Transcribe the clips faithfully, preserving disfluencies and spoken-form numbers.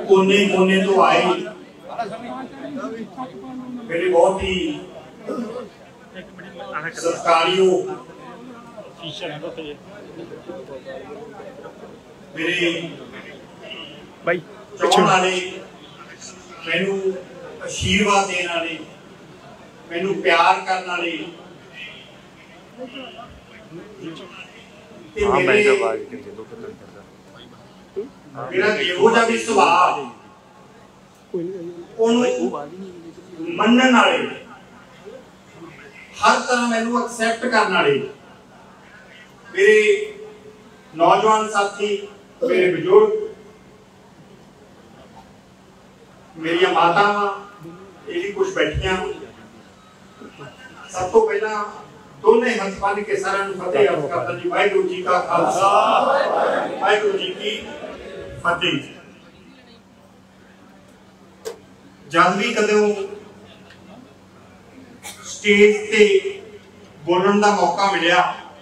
कोने कोने तो आए मेरे बहुत ही सत्कारियों मेरे भाई चाहने वाले मैनू आशीर्वाद देने वाले मैनू प्यार करने वाले मेरा जो भी सुभाव मनने वाले हर तरह मैनू एक्सेप्ट करने वाले मेरे नौजवान साथी मेरे बुजुर्ग मेरी मातावां ये कुछ बैठिया सब तो पहला दोनों हाथ बन के सारा फतेह अर्ज करता जी वाहिगुरू जी का खालसा वाहिगुरू जी की फतेह। जब भी कदों स्टेज ते बोलने का मौका मिलिया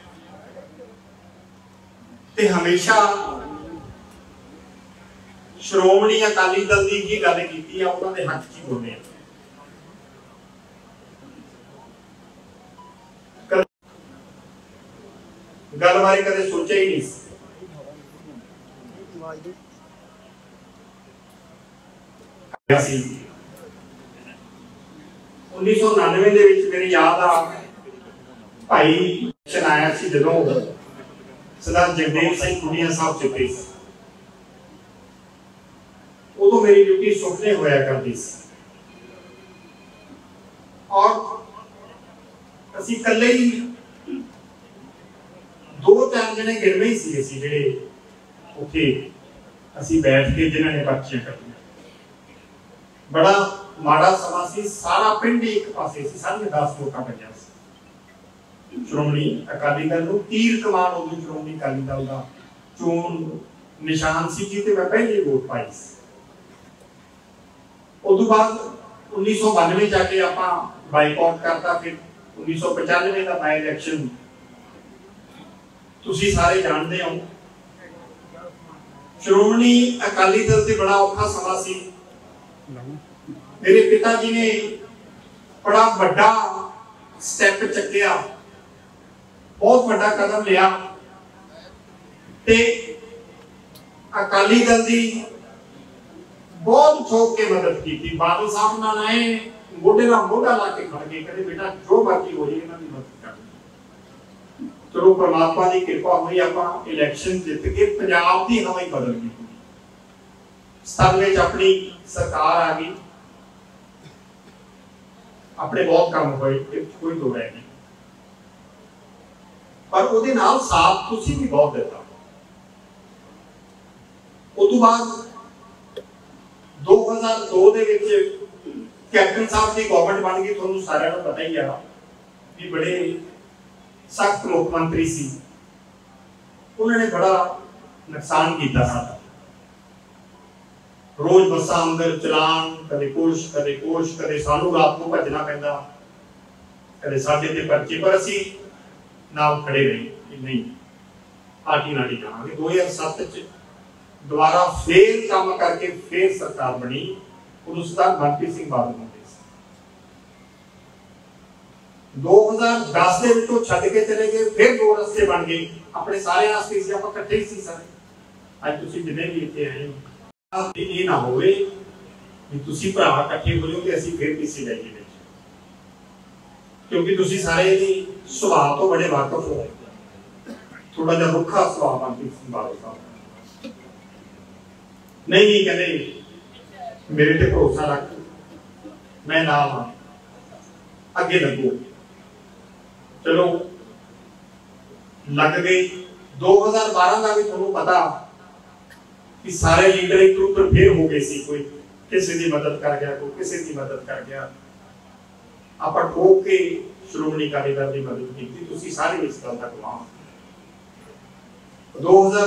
ते हमेशा श्रोमणी अकाली दल की ही गल की उन्होंने हक च बोले गल बारे कदे सोचा ही नहीं। उन्नीस सौ नानवे मेरी याद आ भाई आया जो सरदार जगदेव सिंह कुनिया साहब चुके उदो मेरी ड्यूटी सुखने होया करती और असी कले ही दो चार जने गिरवे ही सी जेडे उठे असी बैठ के जिन्होंने पर्चियां कटियां बड़ा माड़ा समा सी सारा पिंड एक पासे सी साढ़े दस वोटा बचा श्रोमणी अकाली दल नूं तीर कमान उदों श्रोमणी अकाली दल का चोन निशान सी जिते मैं पहली वोट पाई उदों बाद उन्नीस सौ बानवे जाके आपां बाईकॉट करता फिर उन्नीस सौ पचानवे का बाई इलैक्शन तुसी सारे जानते हो श्रोमणी अकाली दल से बड़ा औखा समा सी मेरे पिताजी ने बड़ा बड़ा स्टेप चकिया बहुत बड़ा कदम लिया ते अकाली दल की बहुत ठोक के मदद की थी। बादल साहब ना आए मोढे ना मोढा ला के खड़ गए कहते बेटा जो मर्जी हो जाए इन्हां दी मदद कर। चलो परमात्मा की कृपा हुई आपां इलैक्शन जित के पंजाब की हवा ही बदल गई स्तर में अपनी सरकार आ गई अपने बहुत काम होए कोई दो रह नहीं पर उहदे नाल साथ तुसीं भी बहुत दिता। उस तो बाद दो हज़ार दो दे विच कैप्टन साहब की गवर्नमेंट बन गई तुहानूं सारिआं नूं पता ही है कि बड़े सख्त मुख्यमंत्री सी उन्होंने बड़ा नुकसान किया साडा रोज बसा अंदर चलान कदे कुछ कदे कुछ कदे सानू रात को भजना पैंदा कदे साडे ते पर्चे पर असी नाल खड़े रहे नहीं पार्टी नाटी जावांगे। दो हज़ार सात च दोबारा फिर काम करके फिर सरकार बनी उदों सरदार मनप्रीत सिंह बादल होंदे दो हज़ार दस दे विचों छड्ड के चले गए फिर दो रस्ते बन गए अपने सारे वास्ते सी आपां इकट्ठे ही सी सारे अज तुसीं जिन्ने भी इत्थे आए हो ये ना होवे कि तुसी भरा इकट्ठे हो जाओ कि असीं फिर किसी जाइए विच क्योंकि तुसी सारे दी सुभाव तो बड़े वाकफ हो थोड़ा जिहा रुखा सुभाव मनप्रीत सिंह बादल साहब नहीं नहीं कहते मेरे ते भरोसा रख मैं नाल हां अगे लगो चलो लग गई। दो हज़ार बारह का भी तुहानूं पता कि सारे लीडर एक ऊपर फिर हो गए सी कोई किसी की मदद कर गया कोई किसी की मदद कर गया आप ठोक के श्रोमणी अकाली दल की मदद की तुसीं सारे इस गल का गवाह। दो हज़ार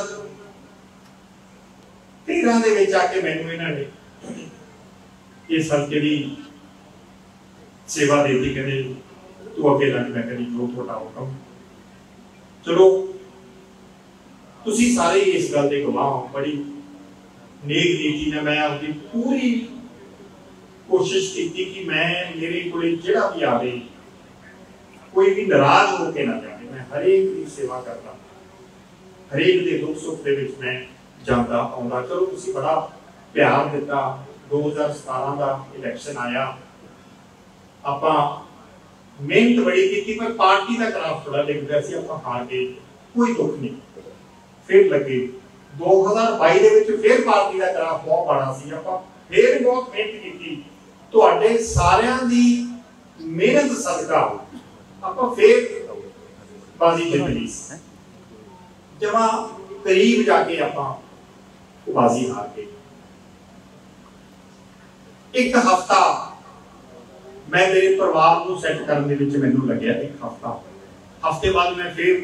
तेरह दे विच आके मैनूं इन्हां ने इस हल्के दी सेवा देती कहते तू अगे लग मैं करी जो थोड़ा हुक्म चलो तुसी सारे इस गल के गवाह हो बड़ी नेक नीति ने मैं अपनी पूरी कोशिश की कि मैं मेरे को जिहड़ा भी आवे कोई भी नाराज होकर ना जाए। मैं हरेक की सेवा करता, हरेक के दुख सुख के विच मैं जाता आउंदा। चलो तुसीं बड़ा प्यार दिता। दो हज़ार सतारह का इलैक्शन आया, आपां मेहनत बड़ी की, पर पार्टी का खराब थोड़ा लिख दिया सी, आपां हार गए। कोई दुख नहीं, फिर लगे दो हज़ार बाई दे विच फिर पार्टी का खराब बहुत बड़ा सी, आपां फिर बहुत मेहनत की। तुहाडे सारियां दी मेहनत सदका आपां फिर बाजी जित ली। जमा करीब जाके आपां बाजी हार गए। एक हफ्ता मैं मेरे परिवार को सैट करने विच मैनूं लग्या, एक हफ्ता। हफ्ते बाद मैं फिर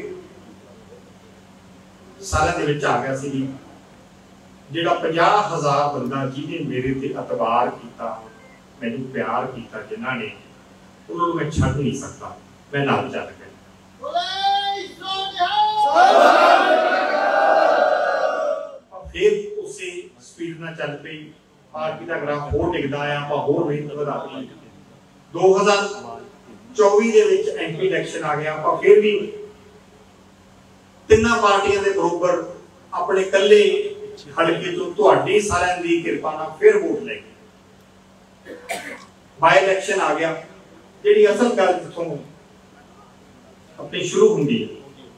सारिਆਂ ਦੇ ਵਿੱਚ आ गया सी। ਜਿਹੜਾ पचास हज़ार बंदा जिन्हें मेरे ते अतबार किया, मैनूं प्यार किया, जिन्हां ने उन्होंने मैं छੱਡ नहीं सकता। मैं नाल चल गया। फिर उसे स्पीड नाल चल पई। पार्टी का ग्राफ होर डिगदा आया, आपां होर मेहनत वधा ली। दो हज़ार चौबीस दे विच एमपी इलैक्शन आ गया, आपां फिर भी तिन्ना पार्टियां दे बरोबर अपने कल्ले हलके तो तुहाडी सारिਆਂ दी किरपा नाल फिर वोट ले गए। बाई इलैक्शन आ गया। जिहड़ी असल गल जिथों अपनी शुरू हुंदी है,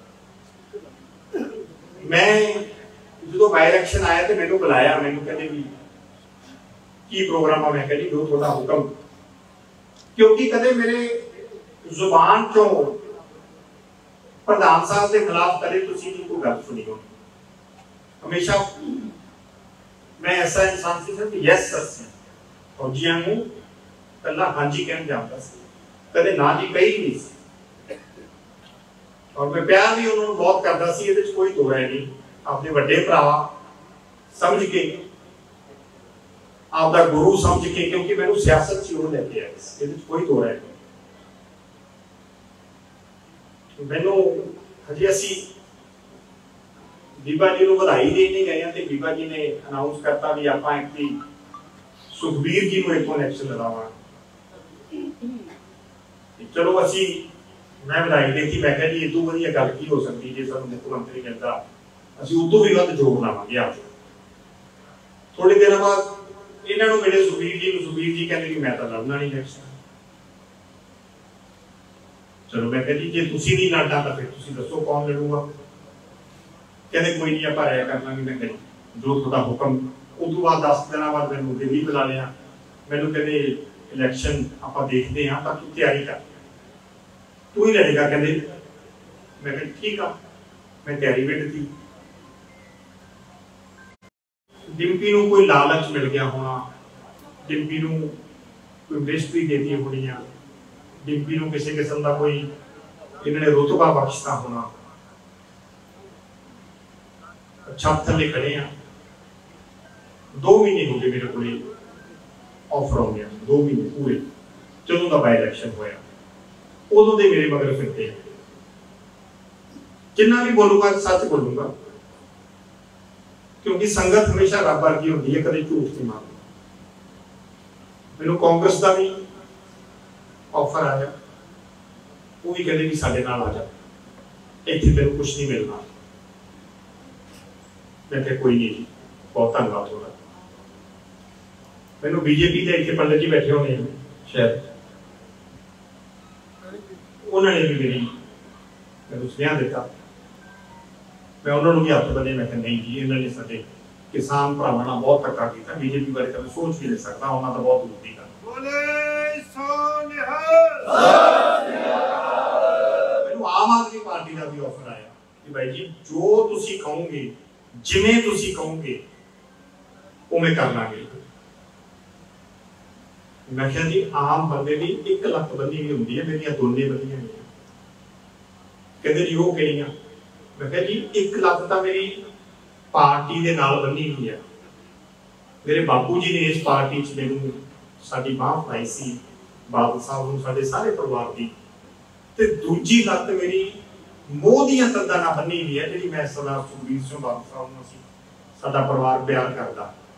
मैं जो बाई इलैक्शन आया तो मैनूं बुलाया। मैनूं कहंदे भी की प्रोग्राम है। मैं कह जी जो थोड़ा हुक्म, क्योंकि कदे मेरे जुबान चों प्रधान साहब के खिलाफ कदे तुसीं नहीं कोई गल सुनी हो। हमेशा मैं ऐसा इंसान सी कि यस सर फौजियां नूं कल्ला हांजी कहण जांदा सी, कदे ना जी कही नहीं सी। और मैं प्यार भी उन्होंने बहुत करता सी, इहदे च कोई दो राय नहीं। अपने वड्डे भरा समझ के, आपका गुरु समझ के, क्योंकि मैंने सियासत च उन्होंने लेके आया, इहदे च कोई दो राय नहीं। मैनू हजे असी बीबा जी को बधाई देने गए तो बीबा जी ने अनाउंस करता भी आप सुखबीर जी को इतों इलैक्शन लड़ावांगे। चलो असी मैं बधाई देती। मैं कहा जी इतों वधिया गल की हो सकती जे सानूं मुख्यमंत्री मिलता, असीं उदों भी वध जोर लावांगे। आप थोड़े दिन बाद इन्हां नूं मिले सुखबीर जी, सुखबीर जी कहते कि मैं तो लड़ना नहीं इलैक्शन। चलो मैं कह जी जे तुसीं नहीं लड़ना तो फिर तुसीं दसो कौन लड़ूगा। कहते कोई नहीं आप राय कर लांगे। मैं कह जो थोड़ा हुक्म। उस तो बाद दस दिन बाद मैंने दिल्ली बुला लिया। मैनूं कहते इलैक्शन आप देखते हैं, पर तू तैयारी कर, तू ही लड़ेगा। कहते मैं कह ठीक आ। मैं तैयारी भी की। डिंपी नूं कोई लालच मिल गया होना, डिंपी नूं कोई मिनिस्ट्री देती होनी आ, डिंपी नूं किसी किस्म का कोई इन्होंने रुतबा बख्शता होना। छत थले खड़े हैं। दो महीने हो गए मेरे को ऑफर हो गया, दो महीने पूरे ਜਦੋਂ ਦਾ ਬਾਈ ਇਲੈਕਸ਼ਨ ਹੋਇਆ ਉਦੋਂ ਦੇ ਮੇਰੇ ਮਗਰ ਫਿਰਦੇ। ਜਿੰਨਾ ਵੀ ਬੋਲੂਗਾ ਸੱਚ ਬੋਲੂਗਾ, क्योंकि संगत हमेशा रब वर्गी होती है, कभी झूठ नहीं मारती। मैनूं कांग्रेस का भी ऑफर आया, वो भी कहते भी साडे नाल आ जा, इत्थे तेनूं कुछ नहीं मिलना। मैं कहा कोई नहीं जी, बहुत धन्यवाद होगा। मैनूं बीजेपी के इत्थे पंडित जी बैठे होने शायद, उन्होंने भी मेरी मैनूं सुनेहा दिता। मैं उन्होंने भी हथ बने। मैं नहीं जी, इन्होंने साडे किसान भरावां नाल बहुत धक्का कीता, बीजेपी बारे कभी सोच भी नहीं सकता, उन्हां दा बहुत दूर दी गल। मैनूं आम आदमी पार्टी का भी ऑफर आया कि भाई जी जो तुसीं कहोगे, जिवें तुसीं कहोगे उवें कर लांगे। मैं कहा जी आम बंदे दी एक लत्त बन्नी भी हुंदी है, मेरियां दोने बन्नियां नहीं। कहंदे जी वो किहड़ियां? मैं कहा जी एक लत्त तो मेरी पार्टी के नाल बनी हुई है, मेरे बापू जी ने इस पार्टी च मैनूं साडी बांह फड़ाई सी, बादल साहब नूं साडे सारे परिवार दी, ते दूजी लत्त मेरी मोह दीयां तंदां नाल बनी हुई है, जिहड़ी मैं सरदार सुखबीर सिंह बादल साहब नूं असीं साडा परिवार प्यार करदा।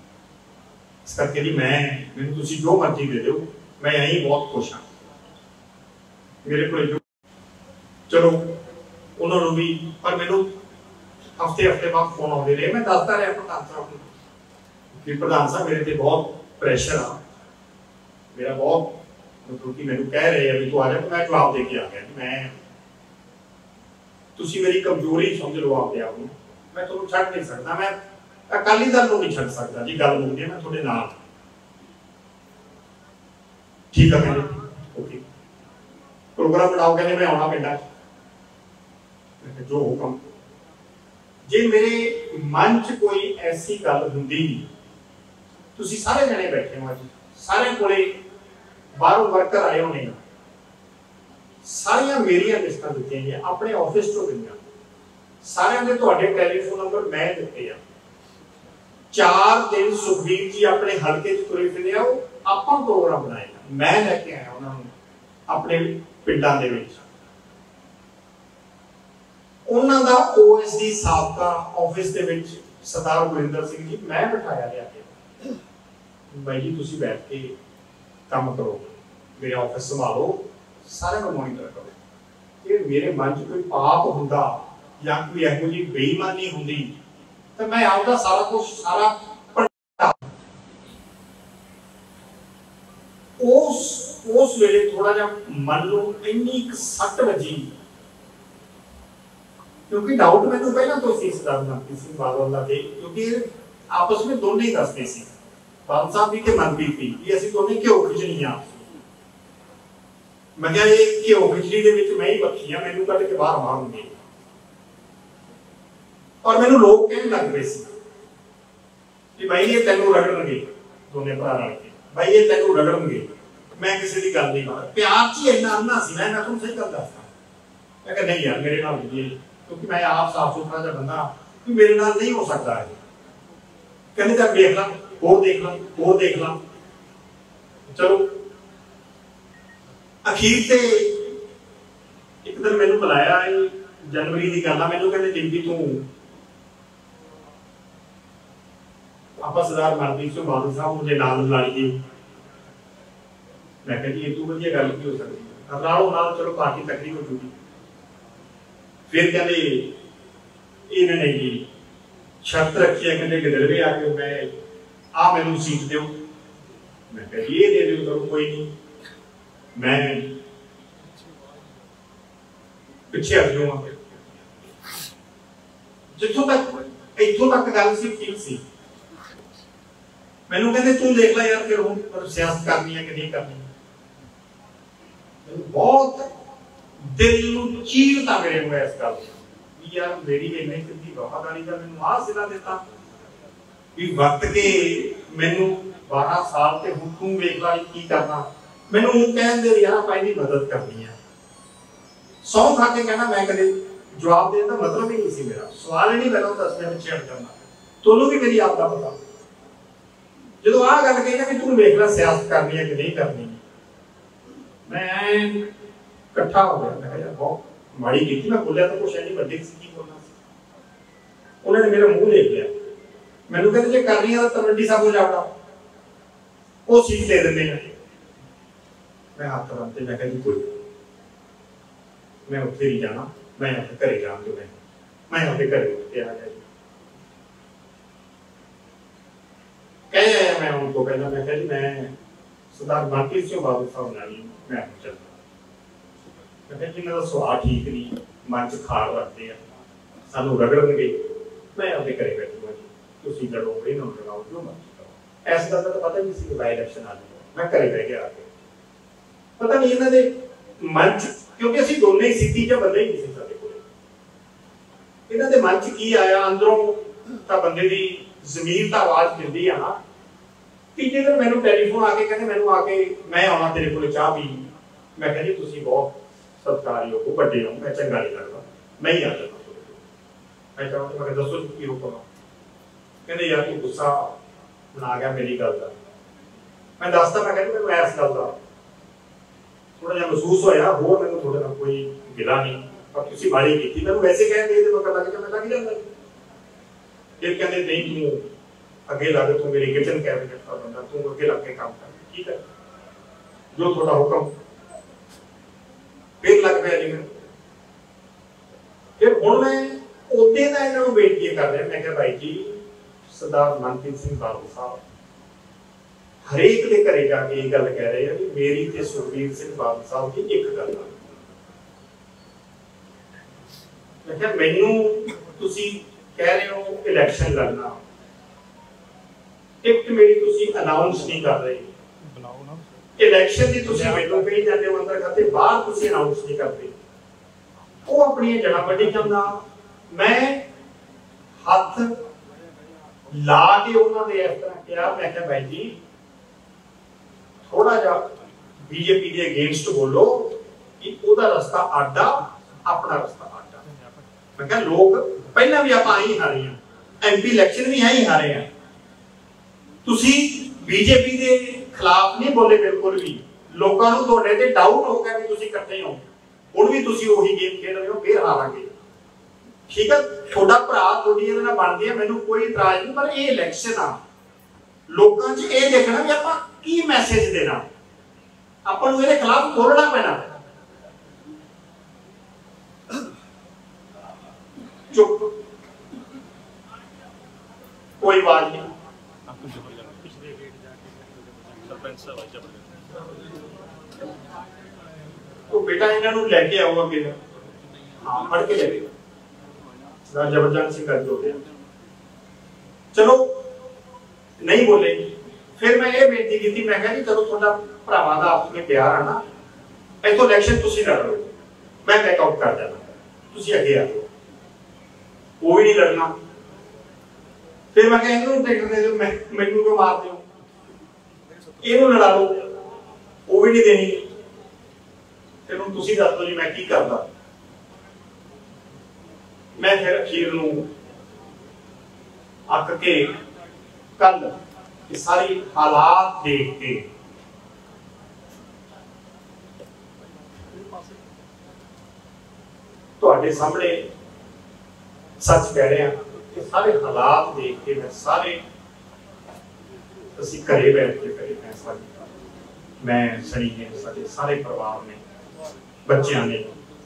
इस करके जी मैं मैंने तुसी जो मर्जी दे दो, मैं यहीं बहुत खुश हाँ। मेरे को जो चलो उन्होंने भी, पर मैनू हफ्ते हफ्ते बाद फोन आते रहे, मैं दसता रहा प्रधान साहब कि प्रधान साहब मेरे से बहुत प्रेशर आ, मेरा बहुत मतलब कि मैंने कह रहे हैं भी तू आ जा, तो मैं जवाब दे के आ गया मैं तुसी मेरी कमजोरी समझ लो आपने आप में, मैं तुहानू छड्ड नहीं सकता, मैं अकाली दल को नहीं छड्ड सकता जी, गल मुकदी मैं तुहाडे नाल ठीक है। मैंने ओके प्रोग्राम बनाओ, कहने मैं आना पिंडा जो हुक्म, जे मेरे मन च कोई ऐसी गल हुंदी, तुसी सारे जने बैठे हो, सारे कोले बाहरों वर्कर आए होने, सारियां मेरियां लिस्टां दित्तियां गईयां अपने ऑफिस चों गईयां, सारियां दे तुहाडे टेलीफोन नंबर मैं दित्ते आ, चार दिन सुखबीर जी अपने हल्के च तुरे फिरदे आ, आपां प्रोग्राम बनाया, मैं लैके आया उन्हां नूं अपने पिंडां दे विच, उन्हां दा ओएसडी साबका ऑफिस दे विच सरदार गुरिंदर सिंह जी मैं बिठाया लिया के, भाई जी तुसी बैठ के काम करो, मेरे ऑफिस संभालो, सारे को मॉनिटर करो, ये मेरे मन च कोई पाप हुंदा या कोई इहो जी बेईमानी हुंदी तो मैं आपदा सारा कुछ सारा उस उस वेले थोड़ा जा मन लो इन्नी सट बजी, क्योंकि डाउट मैंने पहला तो सी सरदार मनप्रीत सिंह बादल दा, क्योंकि आपस में दोनों ही दसते सी, बादल साहब भी के मनप्रीत भी ये असि दोनों घ्यो खिचनी आ, मैं क्या ये घ्यो खिचड़ी दे विच मैं ही बखी आ, मैनू कढ के बाहर मारूंगी, और मैनू लोग कहने लग पे सी कि भाई ये तैनू रगड़नगे, दोने भरा रल के भाई ये तैनू रगड़नगे, मैं किसी की गल नहीं मार, प्यार च इन्ना अन्ना सी, मैं तुहानू सही गल दसदा, मैं कहा नहीं यार मेरे नाल नहीं, क्योंकि मैं आप साफ सुथरा जा बंदा कि मेरे नाल नहीं हो सकता है, कहने तक देख ला होर देख ला होर देख ला, चलो अखीर ते एक दिन मैनू बुलाया, जनवरी की गल आ, मैनू कहते डिम्पी तू आप सरदार मनप्रीत सिंह बादल साहब मुझे नाल ला लीजिए, मैं कहा जी ये तू वधिया गल की हो सकती है, नालों नाल चलो पार्टी तकड़ी हो जूगी, फिर कहते इन्होंने जी शर्त रखी है, कहते गिदड़वे आ गए, मैं आ मैनू सीट दो, मैं कहा ये दे दो करो कोई नहीं, मैं पिछे हट जाऊंगा, जिथों तक इथों तक गल सी ठीक सी, मैनू कहते तू देख ला यार फिर हुण सियासत करनी है कि नहीं करनी, बहुत दिल नूं चीरता मेरे को इस गल भी यार मेरी इन्नी सिद्धी वफादारी का मैनू आ सिला देता भी वक्त के मैनू बारह साल ते हुण तू वेख ला की करना, मैनू कहन दे यार भाई दी मदद करनी है, सौ खा के कहना मैं कदे जवाब देने का मतलब ही नहीं सी, मेरा सवाल ही नहीं पैदा दस मैं पिछे हट जाना, तोनू भी मेरी आपका पता, जो आ गल कही ना कि तू वेख ला सियासत करनी है कि नहीं करनी, मैं इकट्ठा हो गया, मैं यार बहुत माड़ी की, मैं बोलिया तो कुछ नहीं बड़ी सी बोलना, उन्होंने मेरा मुंह देख लिया, मैनू कहते जे करनी है तो तलवंडी साहब हो जाओ वो सीट दे देंगे, मैं हाथ बनते मैं कहा जी कोई मैं उत्थे नहीं जाना, मैं अपने घरे जान दो, मैं मैं अपने घरे उठ के आ गया, कह आया मैं उनको कहना, मैं कहा जी मैं सरदार मनप्रीत सिंह बादल साहब नाल मैं चलता, मैं कहा जी मेरा सुभाव ठीक नहीं, मन च खार रखते हैं, सानू रगड़नगे, मैं अपने घरे बैठूंगा जी, तुसीं लड़ो इन्हों लड़ाओ जो मर्जी करो, इस गल का तो पता नहीं सी बाई इलेक्शन आ गई, मैं घरे बह गया आके, पता नहीं इन्हां दे मन च, क्योंकि असीं दोनों ही सीधी जिहा बंदे ही नहीं सी साडे कोल, इन्हां दे मन च की आया अंदरों तां बंदे दी ज़मीर तां आवाज़ दिंदी आ ना, तीजे दिन मैनू टेलीफोन आके कहते मैनू आके मैं आना तेरे को चाह पी, मैं कहा जी तुसीं बहुत सत्कारयोग हो बड़े हो, मैं चंगा नहीं लगता, मैं ही आ जाता, मैं चाहता मैं दसो की हुक्म, कहते यार तू गुस्सा बना गया मेरी गल का, मैं दसदा मैं कहती मैं इस गल का थोड़ा जिहा महसूस होया, होर मैनू थोड़े नाल कोई गिला नहीं, पर तुसीं माड़ी कीती, मैनू वैसे कहते ये तो पता लग जाए मैं लग जांदा, फिर कहते नहीं तू अगे लग, तू मेरी किचन कैबिनेट का बंदा, तू अगे लग के काम कर, ठीक है जो थोड़ा हुक्म। फिर लग पाया जी मैं, फिर हुण मैं ओदे का इन्हां नूं बेनती कर रहा, मैं कहा भाई जी सरदार मनप्रीत सिंह बादल साहब हरेक के घरे जाके ये गल कह रहे हैं कि मेरी ते सुखबीर सिंह बादल साहब की एक गल आ। मैं कहा मैनू तुसी कह रहे हो इलैक्शन लड़ना, टिकट मेरी तुसी अनाउंस नहीं कर रहे, इलैक्शन की तुसी मैनू कही जाते हो अंदर खाते, बाहर तुसी अनाउंस नहीं करते, वो अपनी जड़ा वड्डी जांदा। मैं हाथ ला के उन्होंने इस तरह किया, मैं कहा भाई जी थोड़ा जा बीजेपी के अगेंस्ट बोलो कि उहदा रास्ता आडा अपना रास्ता आडा। मैं कहा लोग पहला भी आप ही हारे हैं, एमपी इलैक्शन भी ही हारे हैं, तुसी बीजेपी के खिलाफ नहीं बोले बिल्कुल भी, लोगों को तुहाडे ते डाउट हो गया कि तुसी इकट्ठे हो, हुण भी तुसी ओही गेम खेल रहे हो, फिर हारांगे, ठीक है थोड़ा भरा थोड़ी इहदे नाल बनदी है, मैनूं कोई इतराज नहीं, पर ये इलैक्शन आ लोकां च ये देखना भी आपां की मैसेज देना, आपां नूं इहदे खिलाफ बोलना पैना। चुप, कोई आवाज नहीं। तो बेटा इन्हां नूं लैके आओ अगे, हां फड़ के ले सरदार जबरजंग सिंह कर दो, चलो नहीं बोले। फिर मैं ये बेनती की थी, मैं कहा जी चलो थोड़ा भरावां दा आपस में प्यार है ना, इथों इलैक्शन तुसी लड़ लो, मैं बैकआउट कर देना, तुसी अगे आ जाओ, वो भी नहीं लड़ना। फिर मैं कहा इन्होंने टिकट दे दो, मैं मैनूं क्यों मार दो, इहनूं लड़ा लो, वो भी नहीं देनी। फिर हुण तुसी दस दो जी मैं की करदा। मैं फिर अखीर नूं अक के कल ये सारी हालात देख के तुहाडे सामने सच कह रहे हैं कि सारे हालात देख के मैं सारे असीं घरे बैठ के फिर फैसला किया, मैं सनी ने साडे सारे परिवार ने बच्चों ने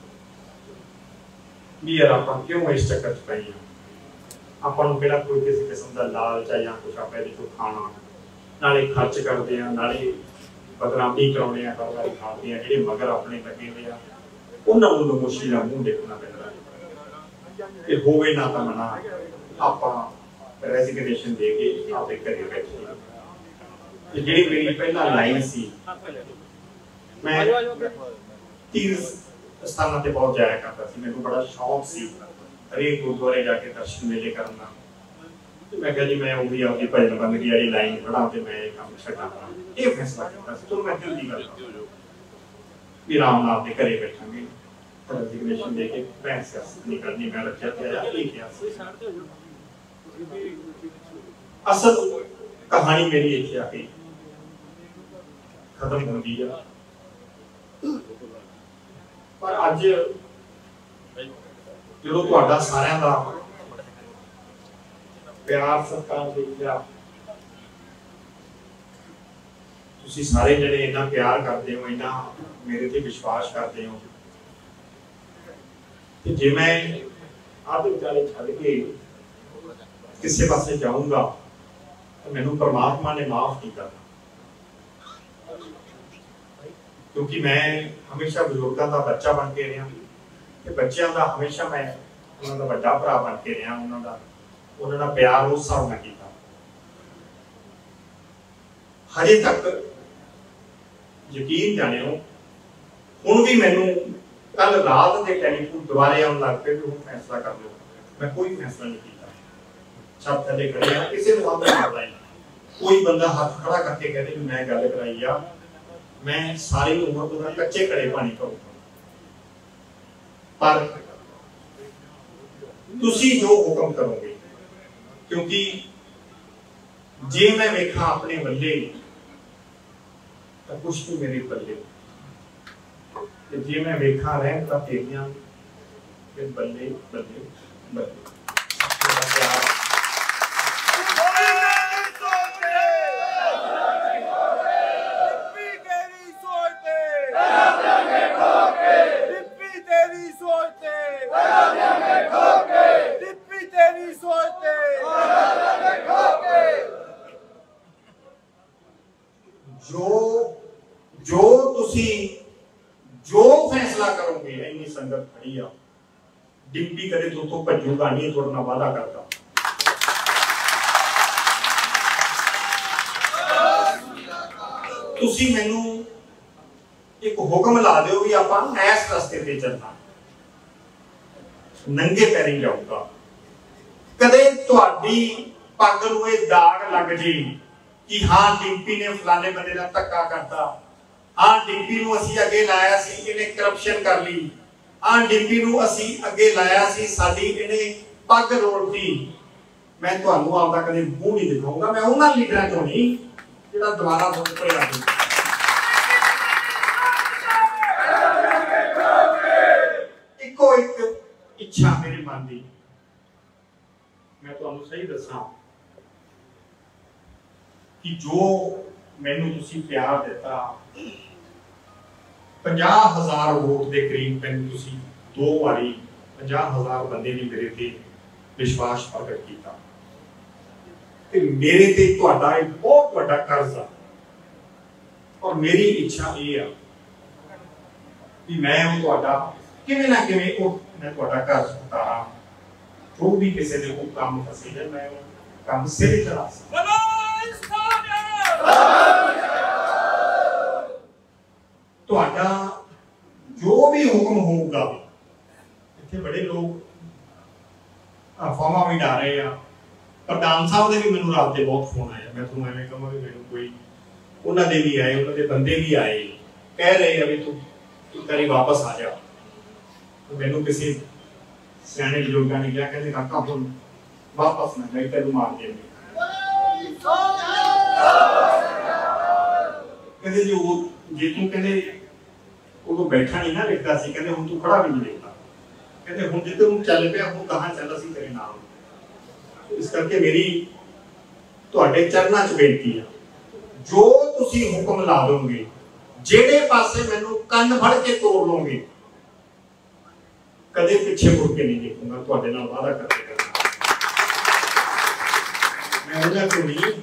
भी यार आप क्यों इस चक्कर च पई ਆਪਾਂ ਨੂੰ ਕਿਹੜਾ ਕੋਈ ਕਿਸੇ ਕਿਸਮ ਦਾ ਲਾਲਚ ਹੈ ਜਾਂ ਕੁਛ ਆਪਾਂ ਇਹਦੇ ਤੋਂ ਖਾਣਾ, ਨਾਲੇ ਖਰਚ ਕਰਦੇ ਆ, ਨਾਲੇ ਬਦਨਾਮੀ ਕਰਾਉਂਦੇ ਆ, ਹਰ ਵਾਰੀ ਖਾਂਦੇ ਆ, ਜਿਹੜੇ ਮਗਰ ਆਪਣੇ ਲੱਗੇ ਹੋਏ ਆ ਉਹਨਾਂ ਨੂੰ ਨਮੋਸ਼ੀ ਦਾ ਮੂੰਹ ਦੇਖਣਾ ਪੈਂਦਾ ਕਿ ਹੋਵੇ ਨਾ ਤਾਂ ਮਨਾ ਆਪਾਂ ਰੈਜ਼ਿਗਨੇਸ਼ਨ ਦੇ ਕੇ ਆਪੇ ਘਰੇ ਬੈਠੇ। ਤੇ ਜਿਹੜੀ ਮੇਰੀ ਪਹਿਲਾਂ ਲਾਈਨ ਸੀ, ਮੈਂ ਤੀਰਥ ਸਥਾਨਾਂ ਤੇ ਬਹੁਤ ਜਾਇਆ ਕਰਦਾ ਸੀ, ਮੈਨੂੰ ਬੜਾ ਸ਼ੌਕ ਸੀ हरेक गुरुद्वारे जाके दर्शन मेले करना। तो मैं कहा जी मैं वो भी आपकी भजन बंदगी वाली लाइन पढ़ा तो मैं काम छड्डा, ये फैसला किया। तो मैं दिल की गल भी राम नाम के घरे बैठांगे, रेजिग्नेशन दे के मैं सियासत नहीं करनी, मैं रखिया ते आया ये किया। असल कहानी मेरी इत्थे आके खत्म होंदी है, पर अज जो तुहाडा सारियां दा प्यार सत्कार देखिया, तुसीं सारे जने इन्ना प्यार करते हो, इन्ना मेरे ते विश्वास करते हो, कि जे मैं आधे विचाले छड्ड के किसी पासे जाऊंगा तो मैनूं परमात्मा ने माफ नहीं करना, क्योंकि मैं हमेशा बुजुर्गों का बच्चा बन के रहा, बच्चों का हमेशा मैं उन्होंने बड़ा भरा बन के रहा, उन्होंने उन्होंने प्यार उस हिसाब से किया। हजे तक यकीन जाने हुण भी मैनू कल रात के टेलीफोन दोबारे आने लग पे भी हुण फैसला कर लो, मैं कोई फैसला नहीं किया, छत थले खड़े हैं, किसी को हाथ नहीं बढ़ाई, कोई बंदा हाथ खड़ा करके कहते कि मैं गल कराई आ, मैं सारी उम्र तो कच्चे कड़े पानी करूंगा। पर तुसी जो हुक्म करोगे, क्योंकि जे मैं वेखा अपने बल्ले तो कुछ तो मेरे बल्ले, जे मैं वेखा रह तो तेरियां फिर बल्ले बल्ले बल्ले। जो जो तुसी जो फैसला करोगे, इन्नी संगत खड़ी आ, डिप्टी कदे तो तो भजूगा नहीं, थोड़ा ना वादा करता। तुसी मैनू एक हुक्म ला दो भी आप इस रस्ते पे चलना, नंगे पैरी जाऊगा। कदे तुहाडी पग नूं इह दाग लग जे कि हाँ डिम्पी ने फलाने बंदे नाल धक्का करता, हाँ डिम्पी नूं असीं अगे लाया सी इहने करप्शन कर ली, हाँ डिम्पी नूं असीं अगे लाया सी साडी इहने पग रोड़ती, मैं तुहानूं आपदा कदे मूंह नहीं दिखाऊंगा। मैं उन्हां लीडरां चों नहीं जिहड़ा दुबारा वोट पया दे। इको एक इच्छा मेरे मन की, मैं तुहानूं सही दसां कि जो मैनूं तुसीं प्यार दिता, पचास हजार वोट के करीब मैनूं तुसीं दो वारी पचास हजार बंदे ने मेरे ते विश्वास प्रगट किया, ते मेरे ते तुहाडा एक बहुत बड़ा कर्ज आ। और मेरी इच्छा ये आ कि मैं तुहाडा किवें ना किवें वो मैं तुहाडा कर्ज उतारा, जो भी किसी ने कोई काम फसे जाए मैं काम सिरे चढ़ा सकां। तुहाडा जो भी हुक्म होगा, इत्थे बड़े लोग अफवाहां भी डा रहे हैं, प्रधान साहब दे भी मैनूं रात दे बहुत फोन आया, मैं तुहानूं एवें कहां भी मैनूं कोई उन्हां दे भी आए, उन्हां दे बंदे भी आए, कह रहे हैं भी तू एक बारी वापस आ जा। तो मैनूं किसी सियाणे बजुर्गां ने कहा, कहंदे काका हुण वापस ना जाई, तैनूं मार देंगे। कहंदे जी वो जे तू कहंदे उदों बैठा नहीं ना लिखदा सी, कहंदे हुण तू खड़ा भी नहीं लिखदा, कहंदे हुण जिद्दर तू चल पिया हुण कहां चल सी तेरे नाल। इस करके मेरी तुहाडे चरनां च बेनती है, जो तुसी हुक्म ला दोगे, जेड़े पासे मैनूं कंन फड़ के तोड़ लोगे, कदे पिछे मुड़ के नहीं देखूंगा, तुहाडे नाल वादा करके करना। मैं उन्हां को नहीं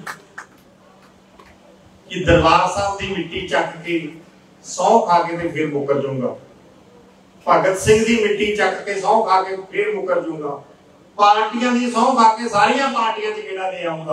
कि दरबार साहब की मिट्टी चक के सौ खा के ते फिर मुकर जाऊंगा, भगत सिंह की मिट्टी चक के सौ खा के फिर मुकर जाऊंगा, पार्टियां की सौ खा के सारिया पार्टियां च गेड़ा दे आऊंगा।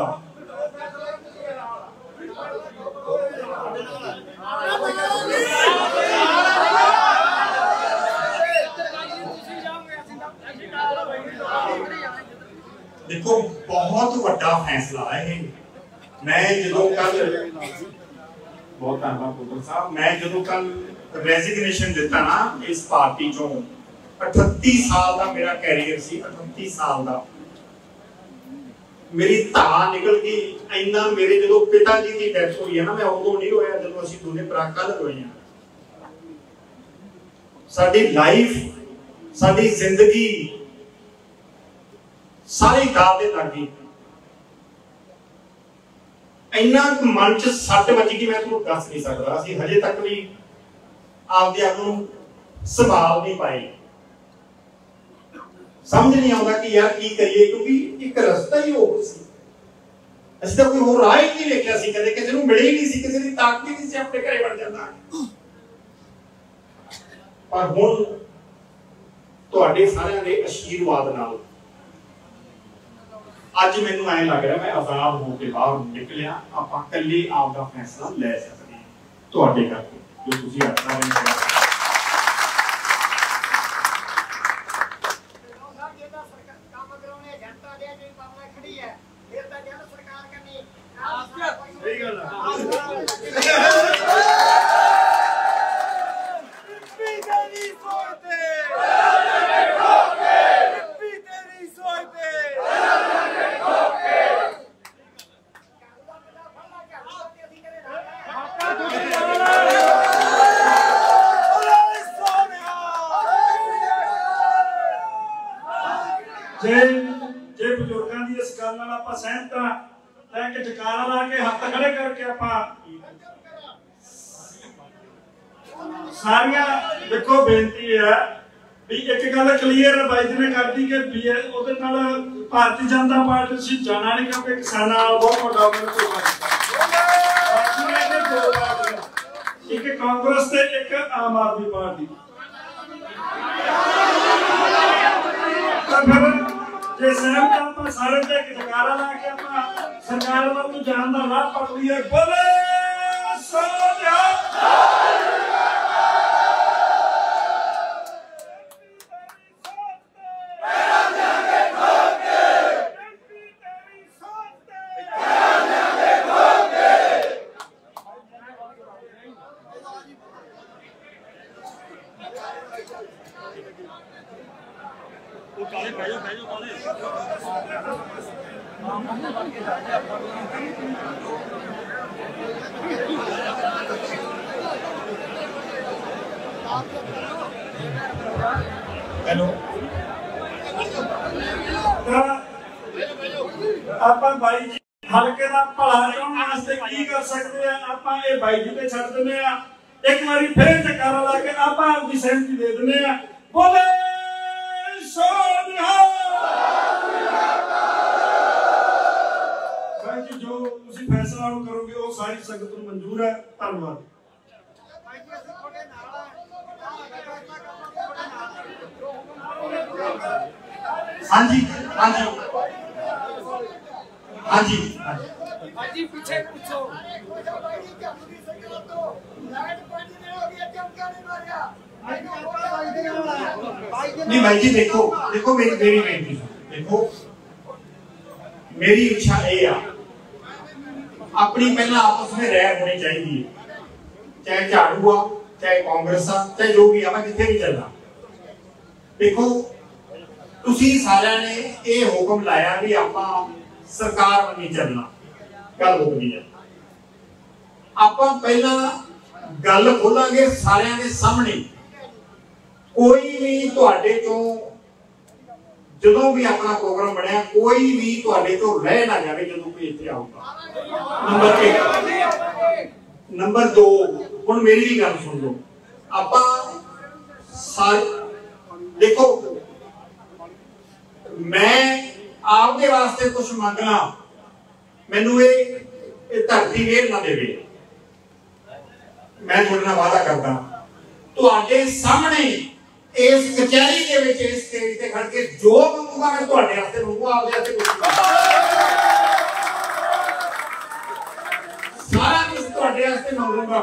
देखो बहुत बड़ा फैसला है। मैं जो कल बहुत धन्यवाद साहब, मैं जो कल रेजिग्नेशन दिता ना इस पार्टी चो, अठत्ती साल का मेरा कैरियर सी, अठत्ती साल का मेरी धा निकल गई। इन्ना मेरे जो पिता जी की डेथ हुई है ना, मैं उदों नहीं रोया जो असीं दोने भरा कल रोए हैं। साडी लाइफ साडी जिंदगी सारी दाव दे लग गई। इन्ना मन च सट बज गई, मैं तुहानूं दस नहीं सकदा। असीं हजे तक भी आपदे आप नूं संभाल नहीं पाए, समझ नहीं आता कि यार की करिए, क्योंकि एक रास्ता ही हो सी। असीं तां कोई होर राह ही नहीं वेखिया सी, कदे किसी नूं मिले ही नहीं सी, किसी दी ताकत ही नहीं सी अपने घरे बन जांदा। पर हुण तुहाडे सारिਆਂ ਦੇ आशीर्वाद नाल ਅੱਜ ਮੈਨੂੰ ਐ ਲੱਗ ਰਿਹਾ मैं आजाद हो के बाहर निकलिया, ਆਪਾਂ ਕੱਲੇ ਆਪ ਦਾ फैसला ਲੈ ਸਕਦੇ ਹਾਂ ਤੁਹਾਡੇ ਕਰਕੇ ਜੋ ਤੁਸੀਂ ਅੱਜ ਦਾ ਦਿਨ ਕਿਹਾ। ਕੰਮ ਕਰਾਉਣੇ ਜਨਤਾ ਦੇ ਜਿਹੜੀ ਪਬਲਿਕ ਖੜੀ ਹੈ, ਫਿਰ ਤਾਂ ਜਨ ਸਰਕਾਰ ਕਰਨੀ। ਸਹੀ ਗੱਲ ਹੈ। जे जे बुजुर्गों की इस गल नाल आपां सहमत हां तां कि जकारा ला के हत्थ खड़े करके आपां सारियां देखो बेनती है भी एक गल क्लीयर बाई जी ने कर दी कि बी ओदे नाल भारतीय जनता पार्टी सी जाना नहीं, क्योंकि किसानां नाल बहुत वड्डा उन्होंने धोखा कीता। कांग्रेस ते एक आम आदमी पार्टी। तो फिर जे सहमत आप सारे ते जयकारा ला के आप सरकार वाल जान दा राह पकड़ लिया। बोले सोनिया हेलो ਆਪਾਂ ਬਾਈ ਜੀ ਹਲਕੇ ਦਾ ਭਲਾ ਚਾਹਣ ਵਾਸਤੇ ਕੀ ਕਰ ਸਕਦੇ ਆ। ਆਪਾਂ ਇਹ ਬਾਈ ਜੀ ਤੇ ਛੱਡ ਦਿੰਦੇ ਆ। ਇੱਕ ਵਾਰੀ ਫੇਰ ਜਕਾਰਾ ਲਾ ਕੇ ਆਪਾਂ ਆਪਣੀ ਸਹਿਮਤੀ ਦੇ ਦਿੰਦੇ ਆ। ਬੋਲੇ ਸੋਨਿਹਾ ਬਾਈ ਜੀ ਜੋ ਤੁਸੀਂ ਫੈਸਲਾ ਕਰੋਗੇ ਉਹ ਸਾਰੀ ਸੰਗਤ ਨੂੰ ਮਨਜ਼ੂਰ ਹੈ। ਧੰਨਵਾਦ। हाँ जी हाँ जी हाँ जी हाँ जी पीछे पूछो। नहीं भाई जी देखो देखो मेरी मेरी बेनती देखो मेरी इच्छा ये आ अपनी पहला आपस में रह होनी चाहिए चाहे झाड़ू आ चाहे कांग्रेस आ चाहे जो भी आ जिथे भी चलना। देखो ਤੁਸੀਂ ਸਾਰਿਆਂ ਨੇ ਇਹ ਹੁਕਮ ਲਾਇਆ ਵੀ ਆਪਾਂ ਸਰਕਾਰ ਵੱਲ ਚੱਲਣਾ ਗੱਲ ਹੋ ਗਈ ਹੈ। ਆਪਾਂ ਪਹਿਲਾਂ ਗੱਲ ਖੋਲਾਂਗੇ ਸਾਰਿਆਂ ਦੇ ਸਾਹਮਣੇ। ਕੋਈ ਵੀ ਤੁਹਾਡੇ ਤੋਂ ਜਦੋਂ ਵੀ ਆਪਣਾ ਪ੍ਰੋਗਰਾਮ ਬਣਿਆ ਕੋਈ ਵੀ ਤੁਹਾਡੇ ਤੋਂ ਰਹਿ ਨਾ ਜਾਵੇ ਜਦੋਂ ਕੋਈ ਇੱਥੇ ਆਊਗਾ। ਨੰਬਰ ਇੱਕ। ਨੰਬਰ ਦੋ ਹੁਣ ਮੇਰੀ ਵੀ ਗੱਲ ਸੁਣ ਲਓ। ਆਪਾਂ ਸਾਰੇ ਦੇਖੋ मैं आपके वास्ते कुछ मंगना मैनू ये धरती वेल ना देवे। मैं थोड़े नाल वादा करदा तुहाडे सामने इस कचहरी दे विच इस स्टेज ते खड़ के जो मंगूंगा मैं तुहाडे वास्ते मंगूंगा। आपदे वास्ते कुछ सारा कुछ तुहाडे वास्ते मंगूंगा।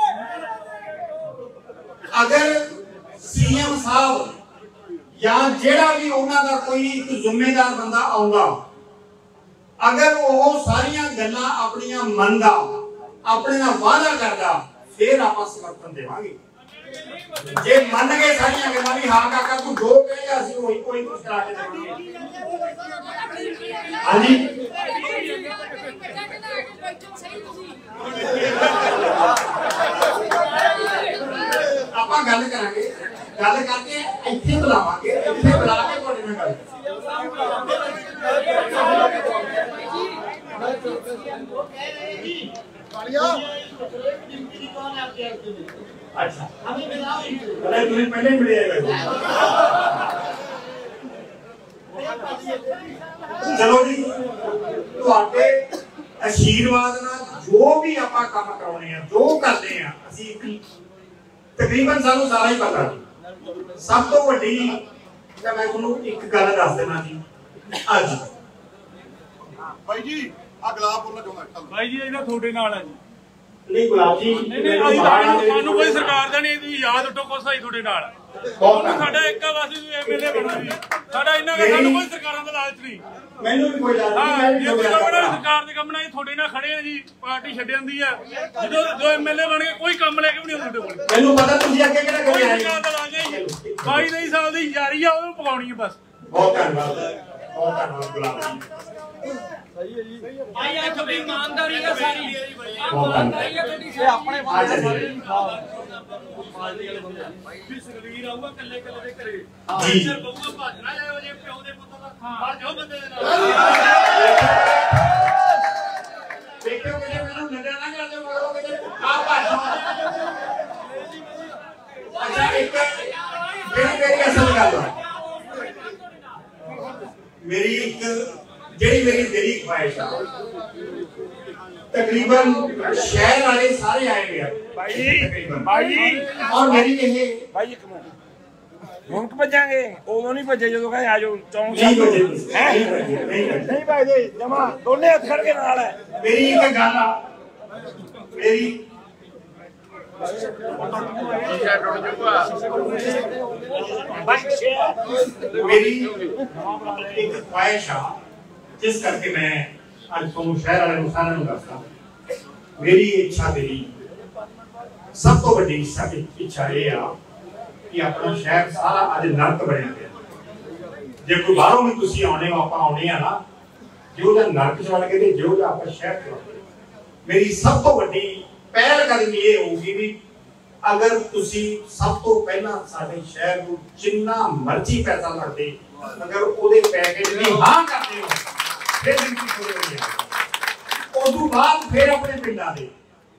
अगर सीएम साहब या जेड़ा भी उन्हां दा कोई एक जिम्मेदार बंदा आउंदा अगर वो सारियां गल्लां अपनियां मनदा अपने नाल वादा करदा फिर आपां समर्थन देवांगे। जे मन गए सारियां गल्लां भी हां काका तू जो कहेगा असि वही कोई कुछ करा के देवांगे। हां जी आपां गल करांगे गल करके इत्थे बुलावांगे इत्थे बुला के तुहाडे नाल गल अच्छा हमें मिलाओ अरे तुम पहले मिले आए। चलो जी तुहाडे आशीर्वाद नाल जो भी आपां काम कराउने आ जो करदे आ असि तकरीबन सानू सारा ही पता जी। सब तो वड्डी मैं तुहानू एक गल दस देना जी। अज भाई जी आ गुलाब बोलना चाहुंदा भाई जी ਇਹਦਾ ਤੁਹਾਡੇ ਨਾਲ ਹੈ ਜੀ। नहीं गुलाब जी ਨਹੀਂ ਨਹੀਂ ਅਸੀਂ ਤੁਹਾਨੂੰ ਕੋਈ ਸਰਕਾਰ ਦਾ ਨਹੀਂ ਤੁਸੀਂ ਯਾਦ ਉੱਠੋ ਕੋਈ ਸਹੀ ਤੁਹਾਡੇ ਨਾਲ ਤੁਹਾਨੂੰ ਸਾਡਾ ਇੱਕ ਵਾਸੀ ਤੁਸੀਂ ਐਮਐਲਏ ਬਣੋ ਜੀ। ਸਾਡਾ ਇੰਨਾ ਕਿ ਸਾਨੂੰ ਕੋਈ ਸਰਕਾਰਾਂ ਦਾ ਲਾਲਚ ਨਹੀਂ। ਮੈਨੂੰ ਵੀ ਕੋਈ ਲਾਲਚ ਨਹੀਂ। ਹਾਂ ਜੇ ਕੋਈ ਕੰਮ ਨਾ ਸਰਕਾਰ ਦੇ ਕੰਮ ਨਾਲ ਤੁਹਾਡੇ ਨਾਲ ਖੜੇ ਆ ਜੀ ਪਾਰਟੀ ਛੱਡ ਜਾਂਦੀ ਆ ਜਦੋਂ ਜੋ ਐਮਐਲਏ ਬਣ ਕੇ ਕੋਈ ਕੰਮ ਲੈ ਕੇ ਵੀ ਨਹੀਂ ਆਉਂਦੇ ਤੁਹਾਡੇ ਕੋਲ। ਮੈਨੂੰ ਪਤਾ ਤੁਸੀਂ ਅੱਗੇ ਕਿਹੜਾ ਕੋਈ ਕਰਿਆ ਸਰਕਾਰ ਦਾ ਲਾਲਚ ਨਹੀਂ। ਬਾਈ ਤੇਈ ਸਾਲ ਦੀ ਯਾਰੀ ਆ ਉਹਨੂੰ ਪਕਾਉਣੀ ਹੈ ਬਸ। ਬਹੁਤ ਧੰਨਵਾਦ ਬਹੁਤ ਧੰਨਵਾਦ ਗੁਲਾਬ ਜੀ। सही है जी भाई आज थोड़ी ईमानदारी है सारी ईमानदारी है थोड़ी से अपने बात है पार्टी वाले बंदे भी सुखवीर आऊगा कल्ले कल्ले दे करे जी सर बहुआ भाजना जाओ जे प्यो दे पुੱਤ ਦਾ ਬਾਹਰ ਜਾਓ ਬੰਦੇ ਦੇ ਨਾਲ ਦੇਖਿਓ ਕਿ ਮੈਨੂੰ ਨਜ਼ਰ ਨਾ ਕਰ ਦਿਓ ਮਗਰੋਂ ਕਿ ਆ ਭਾਜੋ। ਅੱਛਾ ਇੱਕ ਜਿਹੜੀ ਮੇਰੀ ਅਸਲ ਗੱਲ ਹੈ मेरी एक जेड़ी मेरी दिली ख्वाहिश है तकरीबन शहर वाले सारे आए हुए हैं भाई जी भाई जी और मेरी ये भाई एक मिनट ਹੁਣ ਭੱਜਾਂਗੇ ਉਦੋਂ ਨਹੀਂ ਭੱਜੇ ਜਦੋਂ ਕਹੇ ਆ ਜਾਓ ਚੌਂਕ नहीं बजे ਹੈ नहीं बजे नहीं बजे ਨਹੀਂ ਭੱਜਦੇ ਜਮਾ ਦੋਨੇ ਹੱਥ ਖੜ ਕੇ ਨਾਲ ਹੈ मेरी एक गाना मेरी मेरी एक ख्वाहिश है जिस करके मैं आज तुम शहर वाले नुकसान नहीं करता मेरी इच्छा तेरी सब तो बड़ी इच्छा ये है कि अपना शहर सारा आज नरक बनया गया जे कोई बाहरों भी तुसी आने आप आने है ना जो नरक च वड़ गए जो आप शहर च मेरी सब तो बड़ी पहल कदमी ये होगी भी अगर तुसी सब तो पहला साडे शहर को जिन्ना मर्जी पैसा लगदे अगर ओदे पैकेज दी हां करदे हो फिर गिनती करो उस तो बाद फिर अपने पिंडां दे